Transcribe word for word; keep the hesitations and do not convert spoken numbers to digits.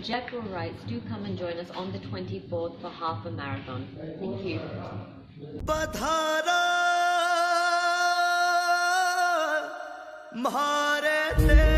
Jaipur writes, do come and join us on the twenty-fourth for half a marathon. Thank you. पधारा म्हारे